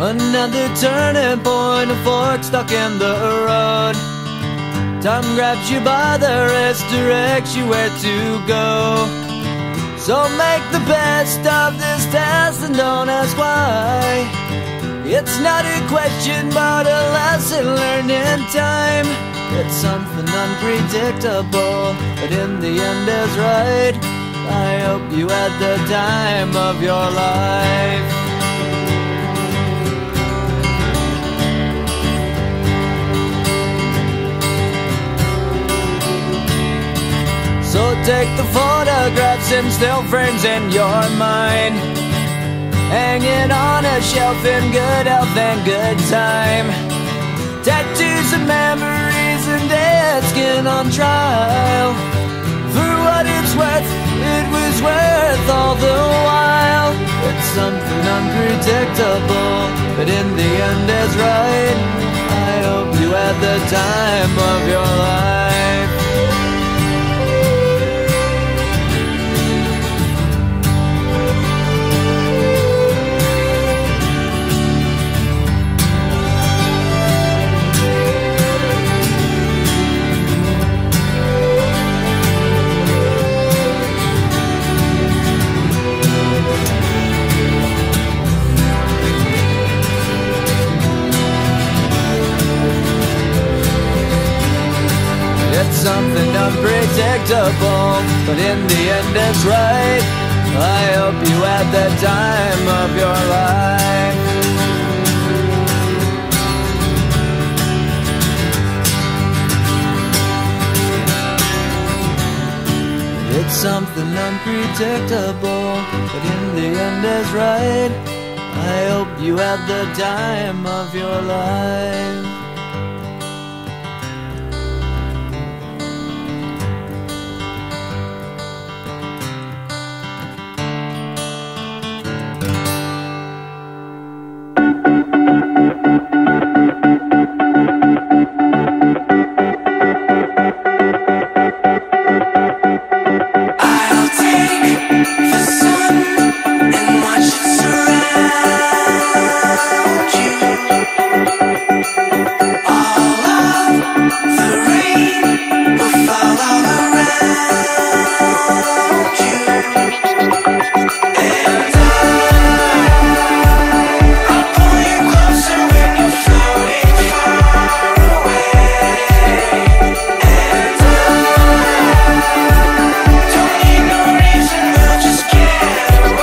Another turning point, a fork stuck in the road. Time grabs you by the wrist, directs you where to go. So make the best of this test and don't ask why. It's not a question but a lesson learned in time. It's something unpredictable, but in the end is right. I hope you had the time of your life. So take the photographs and still frames in your mind, hanging on a shelf in good health and good time. Tattoos and memories and dead skin on trial. For what it's worth, it was worth all the while. It's something unpredictable, but in the end is right. I hope you had the time of your life. Something unpredictable, but in the end it's right. I hope you had the time of your life. It's something unpredictable, but in the end is right. I hope you had the time of your life. Don't need no reason, we'll just get away.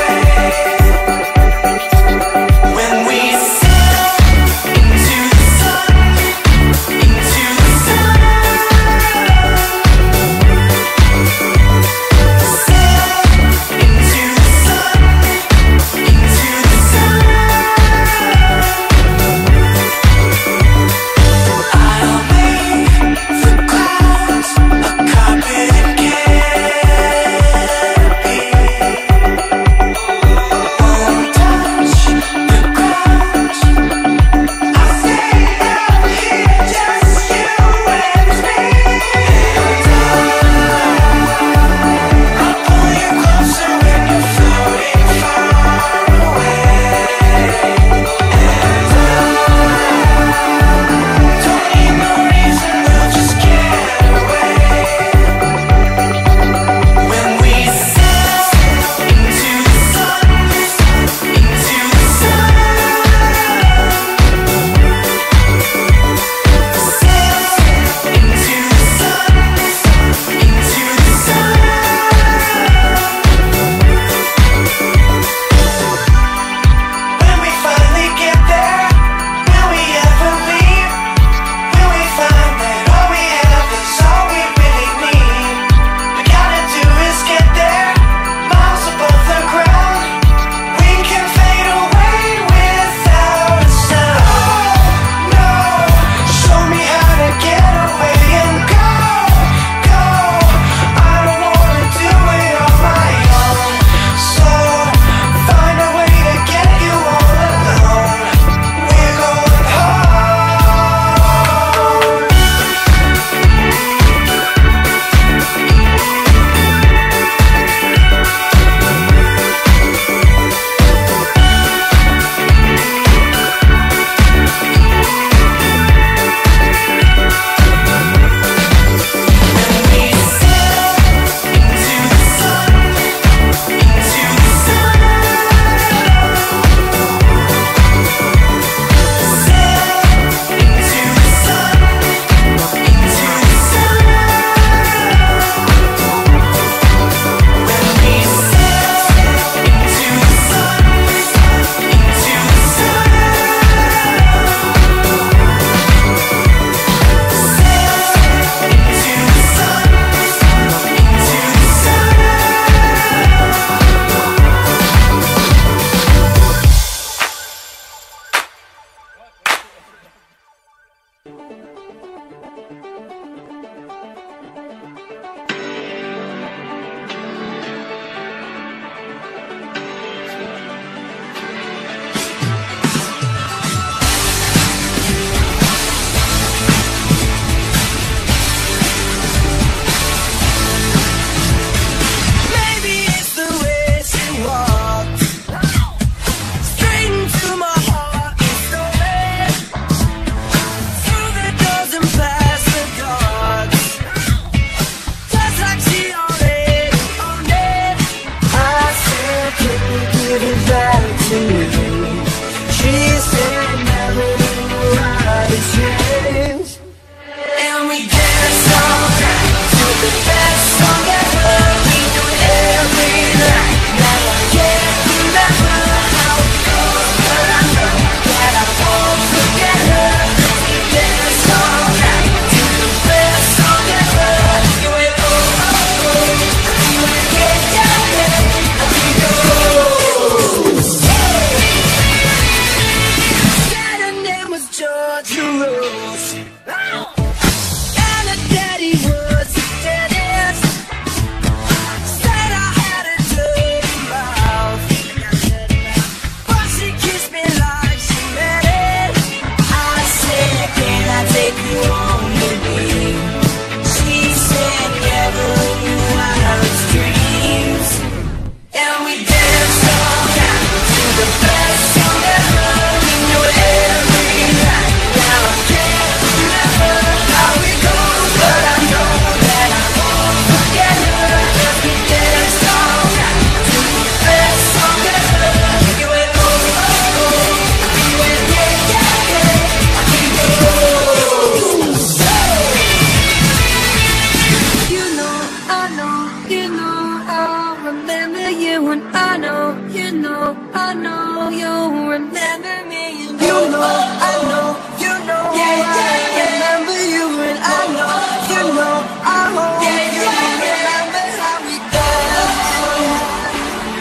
you, and I know, you know, I know you'll remember me. And you know, I know, you know, yeah, I remember you, and I know, you know, I hope you remember how we danced.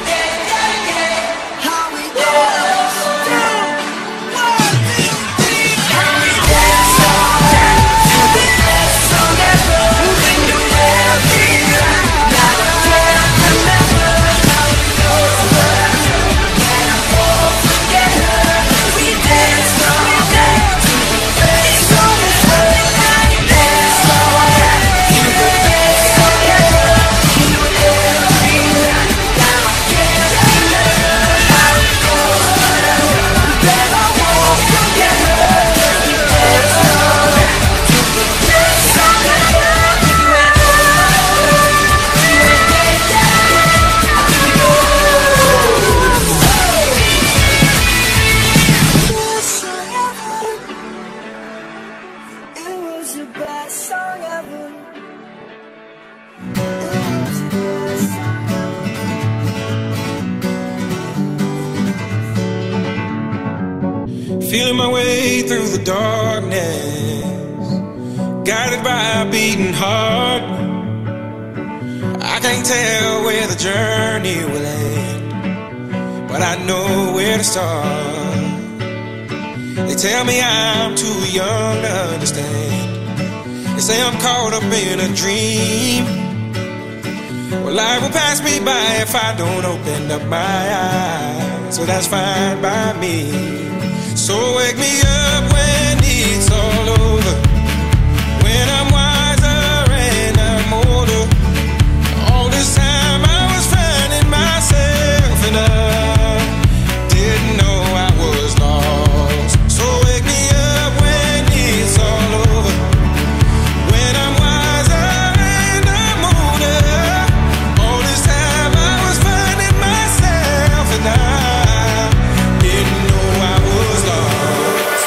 How we danced. One, two, three. How we danced all day to the best song ever. Moving to every line. Now I can't remember how it goes, but I know that I won't forget her. We danced all day to the best song ever. We danced all day to the best song ever. Moving to every line. Now I can't remember how it goes, but I know that I won't forget her. We danced all day to the best song ever. It was the best song ever. It was the best song ever. Feeling my way through the darkness, guided by a beating heart. I can't tell where the journey will end, but I know where to start. They tell me I'm too young to understand. They say I'm caught up in a dream. Well, life will pass me by if I don't open up my eyes. So that's fine by me. So wake me up when it's all over, when I'm wiser and I'm older. All this time I was finding myself, and I didn't know I was lost. So wake me up when it's all over, when I'm wiser and I'm older. All this time I was finding myself, and I didn't know I was lost.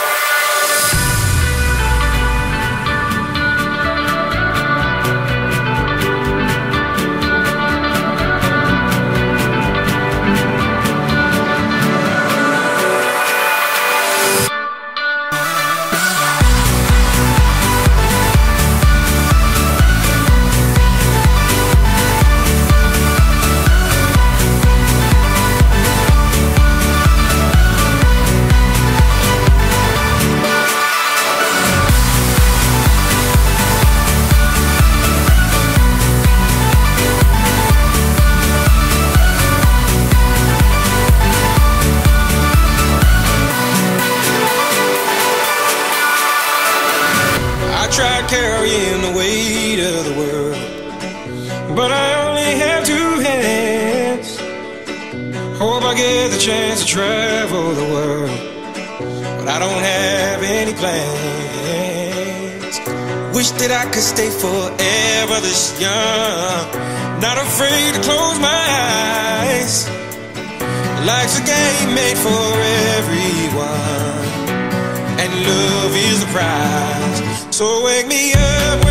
I tried carrying the weight of the world, but I only have two hands. Hope I get the chance to travel the world, but I don't have any plans. Wish that I could stay forever this young, not afraid to close my eyes. Life's a game made for everyone, and love is the prize. So wake me up